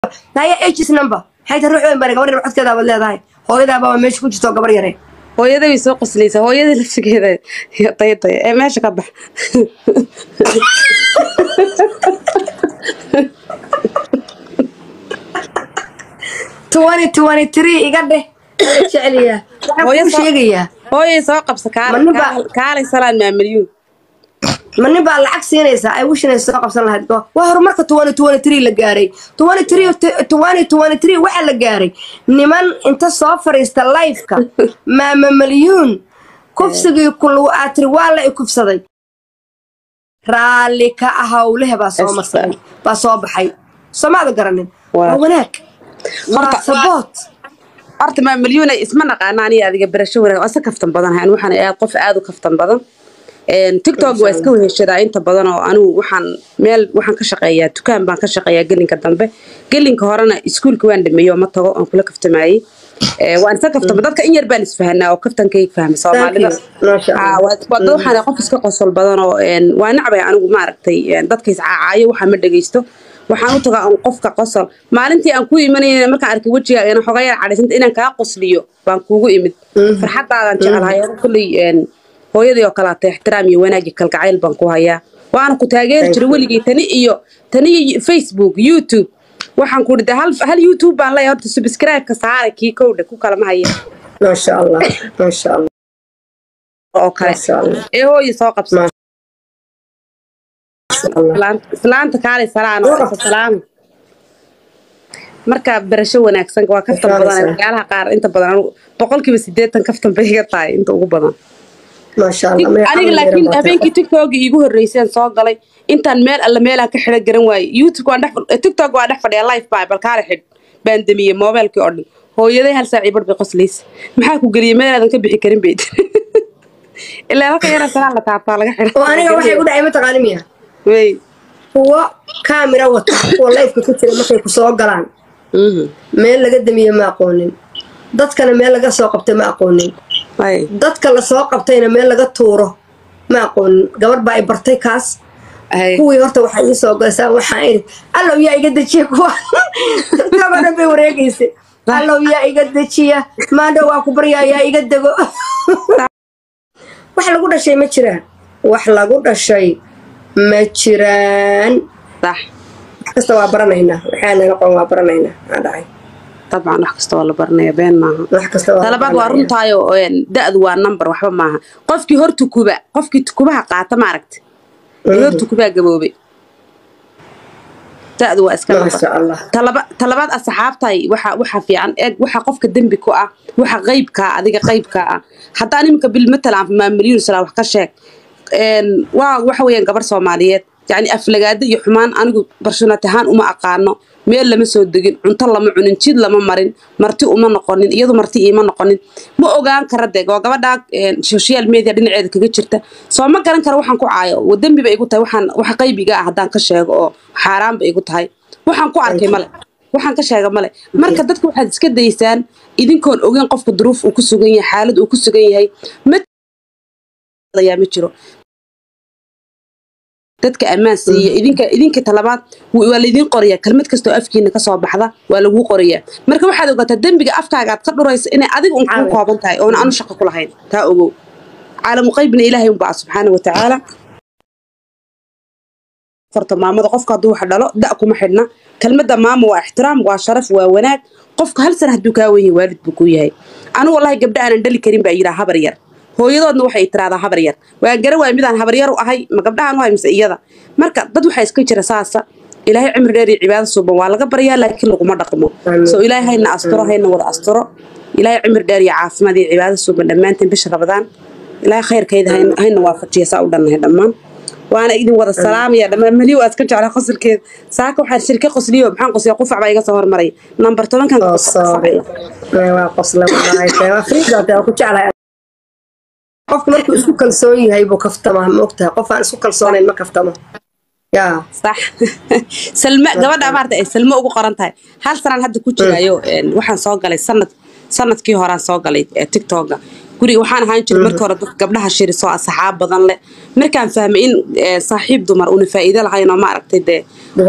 هاي اتش نمبر حيت روح وين بارك وري روحت كذا ولا هاي هويدا بابا ماشي كنت تو قبر يري hooyada way soo qoslaysaa hooyada laftigeeda tay ee meesha ka bax 2023 iga dheh jeceliya waxaan ku sheegayaa hooyay soo qabsa kaalay salaan maamuliyuu man baa lacag siinaysa ay wishinay soo qabsan lahayd waa horumarka 2023 la gaaray 2023 waxa la gaaray niman inta soo fariista live-ka maama milyuun kufsigii kullu aatri waa la kufsaday raali ka ahawlehe baa soo marsan baa soo baxay Soomaaliya garanin wanaag sabot arta ma milyuun isma naqaanaan adiga barasho wanaag asa kaftan badan aan waxaan aad qof aad u kaftan badan TikTok waa iska weheshadaa inta badan oo anigu waxaan ka shaqeeyaa dukaan baan ka shaqeeyaa gelinka dambe gelinka horena iskuulka waan dhameeyo ma tago aan kula kaftamayay waan iska kaftama dadka in yar baan isfahanaa oo kaftankay fahmay Soomaalida waxaan qof iska qosol badan oo waan nacbay anigu ma aragtay dadka iscaacayo waxa ma dhageysto waxaan u tagaa qofka qosol maalintii aan ku imanayna marka arkay wajigaaga in xogaa yar cadhaysanta inaan ka qosliyo baan kuugu imid farxadaadan jecelahay kulli hooyadii oo kala ixtiraam iyo wanaag kalgacayl baan ku hayaa waan ku taageer jiray waligii tani Facebook YouTube waxaan ku riday hal YouTube baan leeyahay horta subscribe ka saaray kii kowda ku kala ma haya ma sha Allah okay hooyo soo qabsan islaanta kaalay salaam marka barasho wanaagsan waa kaftan badan magaalaha qaar inta badan 80% kaftan bay iga tahay inta ugu badan ما شاء الله aniga laakiin habeenkii TikTok iigu horeysay soo galay intaan meel alla meel ka xidhan garan waay YouTube waan TikTok waa dhex fadhiya live bal kaale xid baan damiyay mobilkii oo dhan hooyaday hal saac ibad bay qosleys maxaa ku galiyay meel aadan ka bixi karin beed ilaa halka yara salaan la taabtaa laga xidhan oo aniga waxay ku dhacay mataqaanimiya way huwa camera wata oo live ka jira markay ku soo galaan meel laga damiyay ma aqoonin dadkana meel laga soo qabtay ma aqoonin dadka la soo qabtayna meel laga tuuro ma aqoon gabar baa ay bartay kaas kuwii horta waxa ii soo galaysaa waxaan iri allow yaa iga dajiya kuwa gabadha bay wareegaysay allow yaa iga dajiya maandho waa ku baryaa yaa iga dego wax lagu dhashay ma jiraan صح kasta waa baranaynaa waxaana noqon waa baranaynaa aan dhacay طبعا wax kasta waa la barnaa been maaha talabaad waa runtaayo da'du waa number waxba maaha qofkii tukubaha qaata ma aragti tukubaha gaboobay da'du waa iska number talabaad asxaabtay waxa fiican waxa qofka dambi ku ah waxa qaybka adiga qaybka ah haddaan imika bil matalan ma milyuun sala wax ka sheeg waa waxa weeyaan gabar Soomaaliyeed يعني أفلقاد يحمان أنا برشلونة تهان وما أقانو ميل لما سودقين عنطل لما عنين شيد لما مرين مرتي وما نقنين يدو مرتي إيمان نقنين ما أوجان كردك وقبل داك سوشيال ميديا دين عيد كجتشرته سو ما كان كروحن كوعايو والدم بيبقى يقول تاي وحن قيبي جاء هدان كشيء أو حرام بيقول تاي وحن كوعركي ملك وحن كشيء ملك مركز دتك واحد سكت ديسان إذن كون أوجان قف الظروف وكسوجين حالد وكسوجين هاي مت يا متشرو dadka amaan siiya idinka talabaad waa idin qoriya kalmad kasto afkiina ka soo baxda waa lagu qoriya marka waxaad ogaataa dambiga afkaaga aad ka dhurayso in adiga un ku kooban tahay oo aan shaqo ku lahayn taa ogow caalam qaybna ilaahay baa subhanahu wa ta'ala farta maamada qofka haduu wax dhalo da kuma xidna kalmada maamo waa ixtiraam waa sharaf waa wanaag qofka hal sana haduu ka weeyay waalid buu ku yahay anigu wallahi gabdha aan dhali karin baa yiraahdaa habar yar hooyadoodna waxay tiraahdaa habar yar waa garan waay midaan habar yar u ahay ma gabdhahan waa mise iyada marka dad waxa iska jira saasa ilaahay cimri dheer iyo cibaado suuban waa laga baryaa laakiin laguma dhaqmo soo ilaahay hayna asturo hayna wada asturo ilaahay cimri dheer iyo caafimaad iyo cibaado suuban dhamaanteen bisha Ramadaan ilaahay khayrkeeda hayna waafajiyo saa u dhannahay dhamaan waana idin wada salaamaya dhamaan maliyo aad ka jeclaa qosolkeed saaka waxa shirka qosliyo maxaan qosliyo qof baa iga soo hormaray number 10 kan waa qosla waa friida ku jeclaa قف مركو اسكو كلسوني هاي بو كفتما موقتها قف أنا اسكو كلسوني ما كفتما يا صح سلمى قبل عبارة سلمى أبو قرنتها هل سنة هذا كوتشي أيوه وحن صاقلي سنة كي هران صاقلي تيك توك guriga waxaan ahaan jiray markii hore dad gabdhaha shiriso asxaab badan leh markaan fahmay in saaxiib dumar una faa'iido lahayn oo ma aragtay de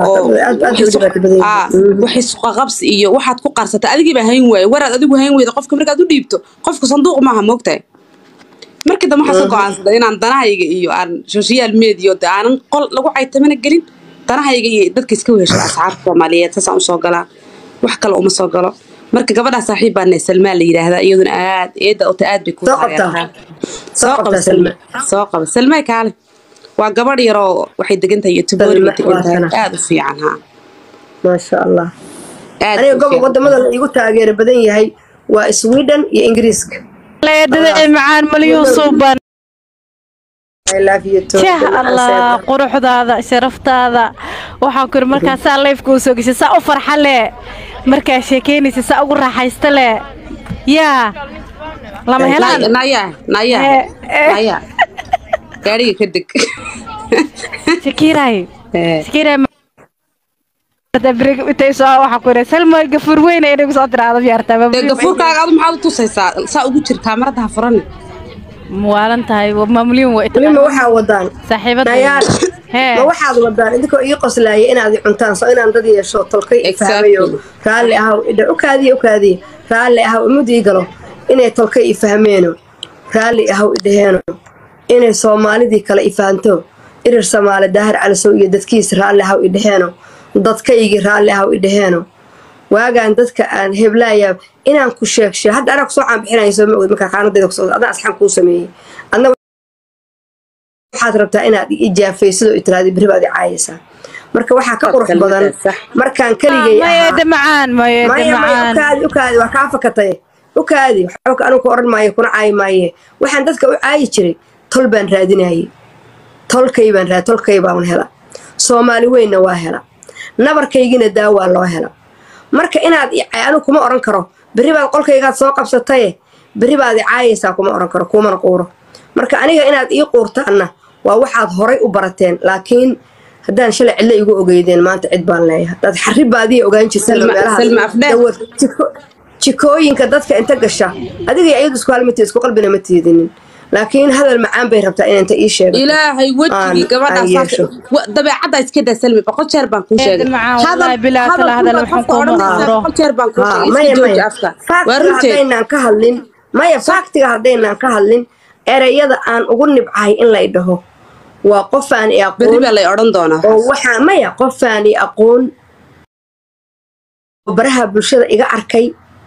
waxay suuqa qabsi iyo waxaad ku qarsatay adigii baa hayn waayay waraad adigu hayn weyda qofka markaad u dhiibto qofka sanduuq maaha moogtahay markii dambe waxaan soo go'aansaday inaan danahayga iyo aan social media aanan qol lagu caytamana gelin danahayga iyo dadka iska weheshada asxaabta Soomaaliyeed saas aan soo galaa wax kale uma soo galo marka gabadha saaxiib baan Salma la yiraahdaa iyaduna aad eeda oo aad bay ku soo qaba Salma kaale waa gabadh yar oo waxay degan tahay YouTube aad u fiican ha ma sha Allah aniga gobol wadamada la igu taageero badan yahay waa Sweden iyo Ingiriiska leedada macaan maliyuu suuban I love you too Allah quruxdaada sharaftaada waxaan ku markaas live ku soo gashay saa u farxale markaa sheekeynaysa saa ugu raaxaysta le yaa lama helaan naya gaariga ka deg shakiray بريك تيسوا وحكورة سلمى قفور وين إنك صوت هذا بيرتاح قفور كأقعد محاول توصل سأقول شر كاميرا ده فرني موالن تاي وممليون وقت لما واحد ودان صاحبتنا نيال ما واحد ودان عندك يقص لاي إن هذه عنتان صاير عند ذي الشوط تلقي فهميو قال لي هاو إذا أكادي قال لي هاو مودي قالوا إنه تلقي فهمينه قال لي هاو إدهانه إنه صومالي ذي كلا يفهمتو إنه صومالي دهر على سوية دتكيس قال لي هاو إدهانه dadkaygi raalli ah idhaheeno waagaan dadka aan heblaaya inaan ku sheegshay hadda anaa kusoo caanbixinayo soo maood markaa qaanadayda kusoo adaa asxaan kuu sameeyey adna waxaad rabtaa inaad ijaafaysidoo itiraadi beri baad i caayaysaa marka waxaa ka qurux badan markaan keligay ukaadi waa kaa fakatay ukaadi waxba anugu ka odhan maayo kuna caayi maaye waxaan dadka u caayi jiray tol baan raadinayay tolkay baan hela Soomaali weynna waa hela nabarkaygina daawaa loo hela marka inaad anu kuma oran karo bari baad qolkaygaad soo qabsatay bari baad i caayaysaa kuma oran karo kuma quuro marka aniga inaad ii quurtaana waa waxaad horay u barateen laakiin haddaan shalay cilla igu ogeydeen maanta cid baan leeyahay dad xaribaadii ogaan jirtay meelaha jikooyinka dadka inta gasha adiga iyadu isku halmatay isku qalbina ma tiidinin laakiin hadal macaan bay rabtaa in inta ii sheego ilaahay wajigi gabadhaas dabeecada iska daa Salmi boqol jeer baan ku sheegay hadal bilaa kala hadal waxaan ku maro boqol jeer baan ku sheegay afka warinteenan ka hadlin maya faktiga hadeenan ka hadlin erayada aan ugu nibcahay in la idhaho waa qof aan i aqoon bari la oran doona oo waxa maya qof aan i aqoon baraha bulshada iga arkay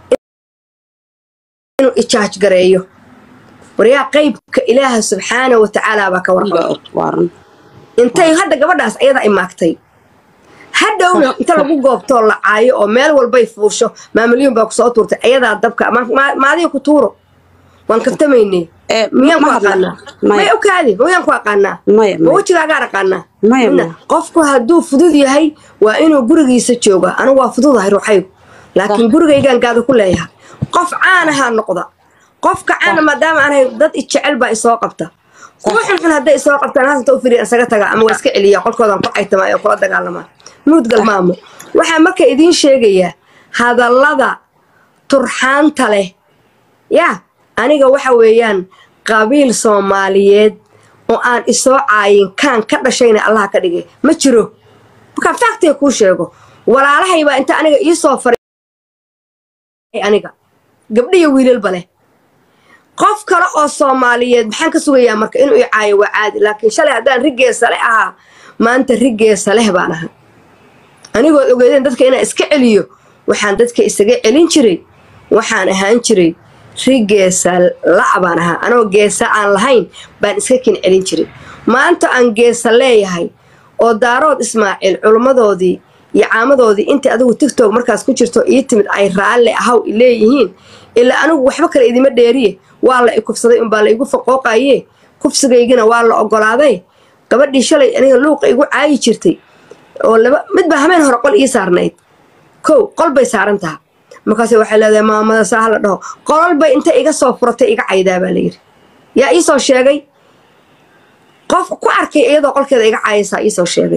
inuu i charge gareeyo وريا قيبك إله سبحانه وتعالى بك ورقم انتي هذا قبضاس أيضا إماكتي هذا هو انت لو قوبتو الله عاي أو مال والبيفوشو ما مليون باك صوت أيضا الدبكة ما ذي كتورو وانكفتميني ميان قاقنا ما يوكالي ويان قاقنا ما وجه قاقنا قفكو هدو فدودي هاي وإنو قرقي سجوغا أنا وافدود هاي روحيو لكن قرقي كان قادو كلها قف عانها النقطة qofka aan maadaama aan dad jecel baa isoo qabta waxaan haday isoo qabtaan haatan u firiir asaga taga ama waa iska celiya qolkoodan ku aytamayo kula dagaalama mudgal maamo waxa marka idin sheegaya hadallada turxaanta leh ya aniga waxa weeyaan qabiil Soomaaliyeed oo aan isoo caayin kan ka dhashayna Allah ka dhigay ma jiro marka faktay ku sheego walaalahay baa inta aniga ii soo faray aniga gabdhiyo wiilal bale qof kale oo Soomaaliyeed maxaan ka sugayaa marka inuu i caayo waa caadi laakiin shalay hadaan rigeesa leh aha maanta rigeesa leh baan aha anigoo ogeydeen dadka inaan iska celiyo waxaan dadka isaga celin jiray waxaan ahaan jiray rigeesa la baan aha anoo geesa aan lahayn baan iska kin celin jiray maanta aan geesa leeyahay oo daarood Ismaaciil culmadoodii iyo caamadoodii inta adigu TikTok markaas ku jirto ii timid ay raalle ahaw ileeyihiin ila anigu waxba kale idima dheeriye waa la ikufsaday in baa la igu faqooqaye kufsigaygina waa la ogolaaday gabadhii shalay aniga luuqa igu caayi jirtay oo laba midba hameen hore qol ii saarnayd qol bay saaran tahay markaas waxay leedahay maamada saa la dhaho qol bay inta iga soo furatay iga caydaa baa la yiri yaa ii soo sheegay qof ku arkay iyadoo qolkeeda iga caayaysaa ii soo sheegay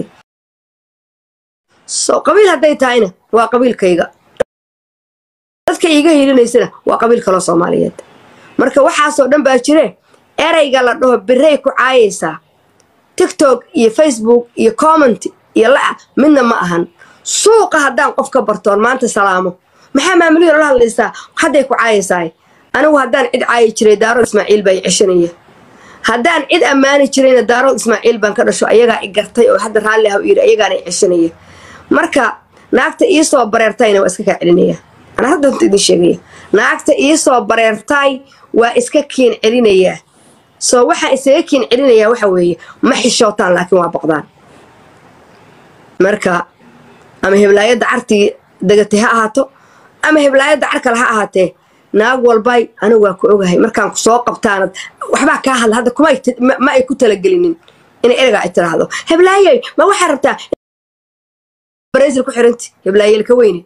soo qabiil haday tahayna waa qabiilkayga dadka iga hiilinaysana waa qabiil kale Soomaaliyeed marka waxaasoo dhan baa jire erayga la dhaho birey ku caayaysaa tiktok iyo facebook iyo comment iyo midna ma ahan suuqa haddaan qof ka bartoon maanta salaamo maxaa maamuliyada la hadlaysaa hadday ku caayaysaa anigu haddaan cid caayi jiray Daarood Ismaaciil baa i ceshanaya haddaan cid ammaani jirayna Daarood Ismaaciil baan ka dhasho ayagaa i gartay oo hadda raalli ah u yiri ayagaana i ceshanaya marka naagta ii soo bareertayna waa iska kaa celinaya ana hadda idin sheegaya naagta ii soo bareertay waa iska kiin celinaya soo waxa isaga kiin celinaya waxa weeye ma xishootaan laakiin waa baqdaan marka ama heblaayada carti dagatay ha ahaato ama heblaayada car kale ha ahaatee naag walbay anigu waa ku ogahay markaan ku soo qabtaan waxbaa kaa hadla hadda ma ay ku talagelinin inay ereyga ay tiraahdo heblaayay ma waxaa rabtaa بريزل كحرنتي هبلاي الكويني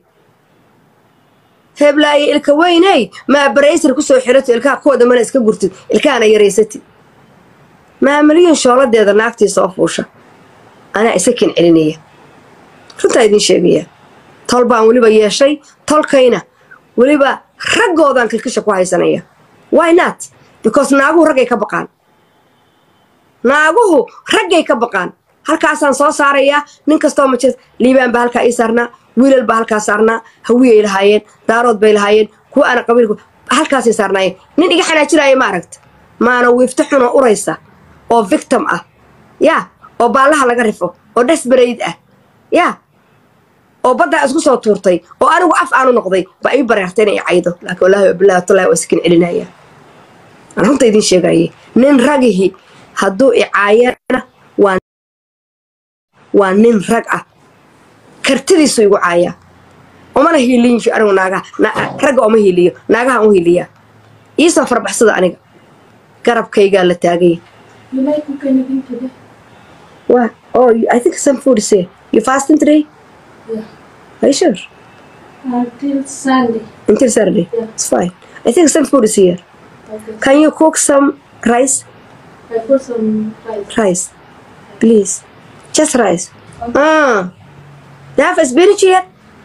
هبلاي الكويني ما بريزل كسو حرنتي الكا كودا ما اسكا غورتي الكا انا يريستي ما مليون شولديدا ناقتي صوفوشا انا اسكن علينيه runta idin sheegaya talbaan waliba yeeshay talkayna waliba ragoodan kilkisha ku haysanaya why not because naaguhu ragay ka baqaan halkaasaan soo saaraya nin kastoo ma jir liibaan baa halkaa ii saarnaa wiilal baa halkaa saarnaa hawiyay lahaayeen daarood bay lahaayeen kuwa ana qabiilku halkaasay saarnaayeen nin iga xanaajiraya ma aragta maana wiifta xun oo uraysa oo victim ah yaa oo baalaha laga rifo oo desperate ah yaa oo badda isku soo tuurtay oo anigu af aanu noqday baa ii bareertay inay caydo laakiin wallaahi billahi taala waa iskin celinaya aan runta idin sheegayay nin ragihi hadduu i caayana waa nin rag ah kartidiisu igu caaya umana hiiliyin fi anigu ragga uma hiiliyo naagaha u hiiliya ii soo farbaxsada aniga garabkaygaa la taagay I think some food is here. You fasting today? Yeah. Are you sure? Until Saturday? Yeah. It's fine. I think some food is here. Okay. Can you cook some rice? I put some rice. Please. Just rice. Okay. They have spinach here?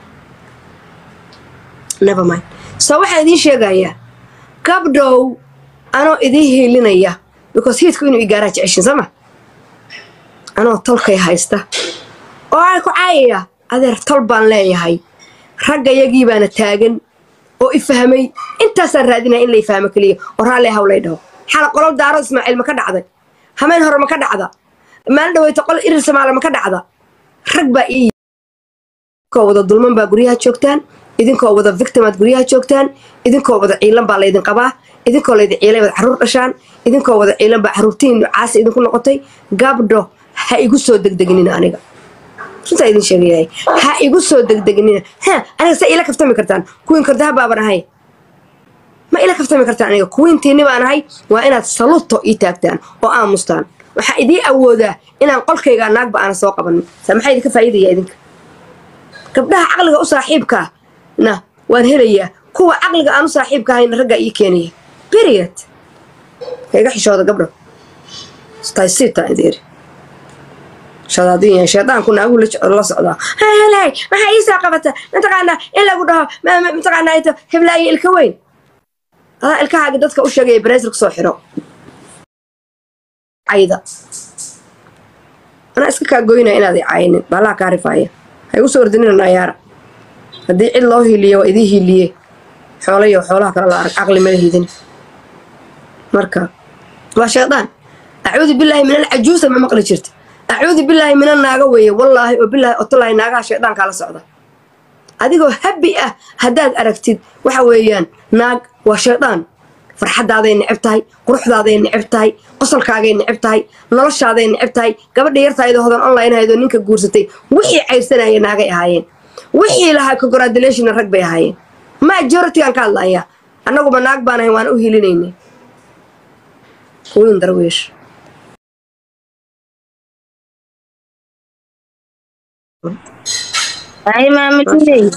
Never mind. So waxaan idin sheegayaa gabdhow anoo idin hiilinaya because heedku inuu igaaraa jeceshin sama anoo tolkay haysta oo ay ku caayaya adeer tol baan leeyahay raggayagii baana taagan oo i fahmay intaasaan raadinaya in la fahmo kaliya oo raalli hawlay dhaho xala qolol Daarood Ismaaciil ma ka dhacday hameen hore ma ka dhacda maalin dhaweyta qol irir Soomaali ma ka dhacda rag baa ii koo wada dulman baa guryaha joogtaan idinkoo wada victimaad guryaha joogtaan idinkoo wada ciilan baa laydin qabaa idinkoo laydin ciilay wada caruur dhashaan idinkoo wada ciilan baa caruurtiin caasi idinku noqotay gabdho ha igu soo degdegnina aniga runta idin sheegayay ha igu soo degdegnina aniga sa ila kaftami kartaan kuwin kardaa baaban ahay ma ila kaftami kartaan aniga kuwintiini baan ahay waa inaad saluto ii taagtaan oo aamustaan waxaa idii awoodaa inaan qolkayga naagba aana soo qabanin saa maxaa idinka faa'iidaya idinka gabdhaha caqliga u saaxiibka na waan helayaa kuwa caqliga aan u saaxiibka ahayna ragga ii keenaya period kayga xishooda gabdho staysita idiri shadaadiin shaydaanku naagu la socdaa hay maxaa ii soo qabata intaqaana in lagu dhaho intaqaana ito heblaaya ilka weyn adaa ilkahaaga dadka u sheegaya bareesir ku soo xiro cayda أنا أسكت كأجوينا إن هذه عين بلا كارفاية هيوصل ردنا النيارة هذه الله اللي وإذيه اللي حوالي وحولها كلا عقل ملهيدني مركب وشيطان أعوذ بالله من العجوز ما مقل شرت أعوذ بالله من الناقوية والله وبالله أطلع الناقة شيطان كلا صعدة هذه هو هبئة هداد أركتد وحويان ناق وشيطان فرحد هذا نعبتهاي قروح هذا نعبتهاي قصل كاغي نعبتهاي نلش هذا نعبتهاي قبل يرتاي هذا أونلاين هذا نينك جورستي وحي عيسنا يناقي هاين وحي لها كجراديليشن الركبة هاين ما جورتي عن كالله يا أنا قبل ناق بنا هوان أهيليني وين درويش هاي ما متني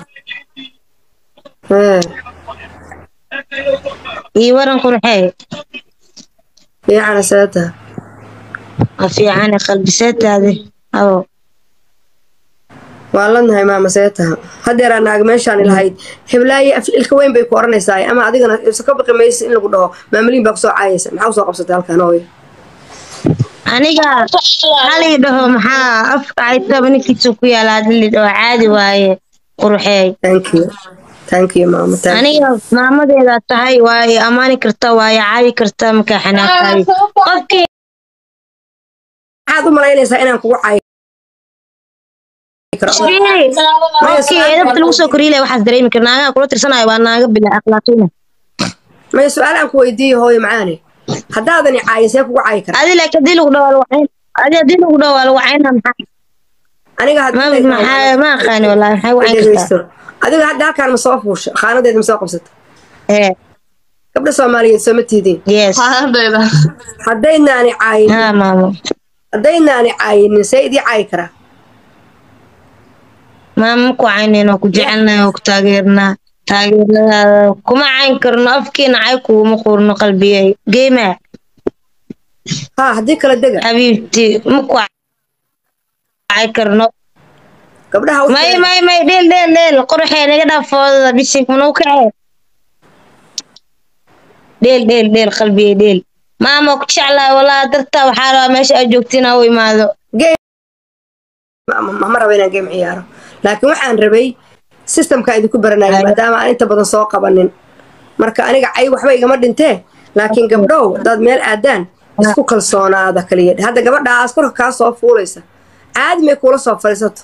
يورن قرحي يا على ساتها في عنا قلب سات هذه أو والله ماما سيتها هدير أنا أجمعشان الهيد حبلاي الكوين بيكورني ساي أما أدينا يسكب قميص إن لقوله ماملين بقصوا عايز محاوصة قبصة الكنوي aniga hali dhaho maxaa afka ay tabankiisu ku yaala hadii dhaho caadi waaye qurxay thank you mama aniga maamadeeda tahay waaye amaani kartaa waaye caadi kartaa marka xanaaqay qofkii aad u malaynaysaa inaan kugu caayo okay edabta lagu soo koriilay waxaas dareemi karnaa anaga kula tirsanayo waa naaga bila akhlaaqina ma su'aal aan ku weydiiyo hooyo macaani haddaadani caayisay kugu caayi kara adi laakiin dil ugu dhawaal waxay adi dil ugu dhawaal waxayna maxay aniga hadda ma aqaan wallahi waxay waxay kartaa adiga hadda halkaan ma soo fuusho khaanadeeda ma soo qabsato gabdha Soomaaliyeed soo ma tiidin khaanadeeda haddaynaani caayin maamo haddaynaani caayin saydi caayi kara maamo ku caynayno ku jecelnahay oo ku taageernaa taageerada kuma cayn karno afkiina cay kuma qorno qalbiyay geema haddii kala dega xabiibti ma ku cay karno gabdhaha may dheel qorxay naga dhaafooda bisig manuu kacay dheel qalbiyay dheel maamo ku jeclaa walaa darta waxaa rabaa meesha aad joogtina u imaado ma raba inaan game ciyaaro laakiin waxaan rabay systemka idinku baranayay maadaama aan inta badan soo qabanin marka aniga cay waxba igama dhintee laakiin gabdhow dad meel aadaan isku kalsoonaada kaliya hadda gabadhaas korka kaa soo fuulaysa caadi may kula soo fadhiisato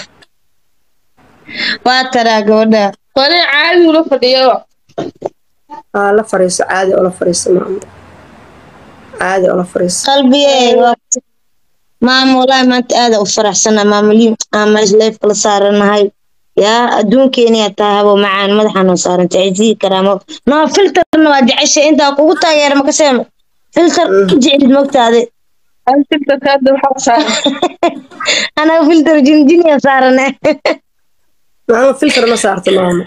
waa taraa gabadha wali caadi ula fadhiyo la fariiso caadi ula fariiso maamo caadi ula fariiso qalbiyay maamo walahi maanta aad u faraxsana maamulin ama isleef kala saaranahay يا أدون كيني أتاهب معان مدحنا صار تعزي كرامه نا فلتر نواجع الشيء أنت قوتها يا رم كسم فلتر جعل الموت هذا فلتر كذا وحق صار أنا فلتر جنجني صارنا أنا فلتر ما صارت ماما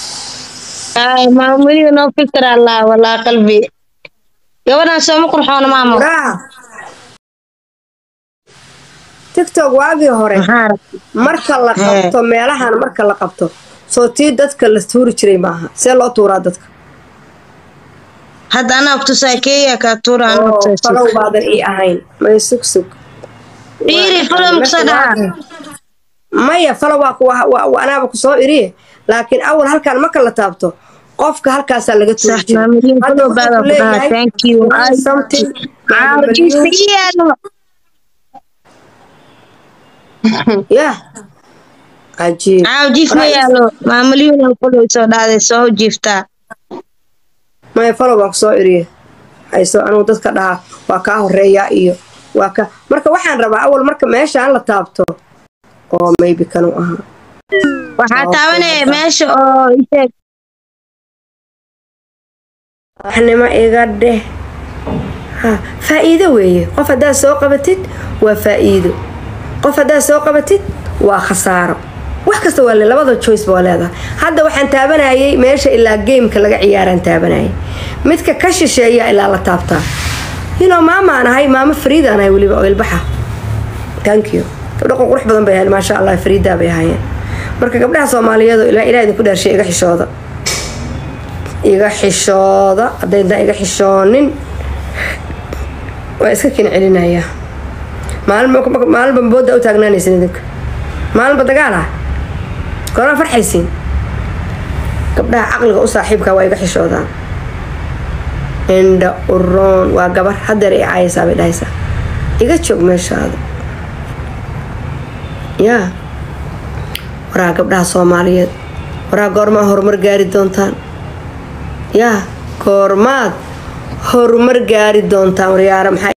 ما مريض نا فلتر الله والله قلبي قبلنا سوي قرحان ماما تيك توك واقي هوري marka la qabto meelahan marka la qabto soo tii dadka la tuuri jiray maaha see loo tuuraa dadka hadda ana waqti saakeeya ka tuuraan falow baadan ii ahayn may sugsug iri falow muqsada maya falow waa anaaba ku soo iriye laakiin awal halkaan marka la taabto qofka halkaas laga tuuri jiray hadda thank you something يا عجيب عجيب ما يالو ما مليون الفلو يسود هذا سو جيفتا ما يفلو باك سو إريه أي سو أنا ودتك ده وكاه الرياء إيو وكا مركا وحن ربع أول مركا ماشي على طابته أو maybe كانوا وحتى وانا ماشي أو إيش إحنا ما إيجاده فائدة ويه قف ده سوق بتت وفائدة qof hadaa soo qabatid waa khasaaro wax kasta waa labada choice baa leedahay hadda waxaan taabanayay meesha ilaa game-ka laga ciyaaran taabanayay midka ka shisheeya ilaa la taabtaa maama anahay maama Fariida anahay waliba oo ilbaxa thank you gabdho qurux badan bay ahayd maasha Allah Fariida bay ahaayeen marka gabdhaha Soomaaliyeed ilaa idinku dhaarshay iga xishooda hadayda iga xishoonin waa iska kin celinaya maalin booda u taagnaanaysan idinka maalin badagaala koona farxaysiin gabdhaha caqliga u saaxiibka waa iga xishoodaan indha uroon waa gabar hadeer ay caayaysaa bay dhahaysaa iga joog meeshaada yaa waraa gabdhaha Soomaaliyeed waraa goormaa horumar gaari doontaan yaa goormaad horumar gaari doontaan waryaara maxay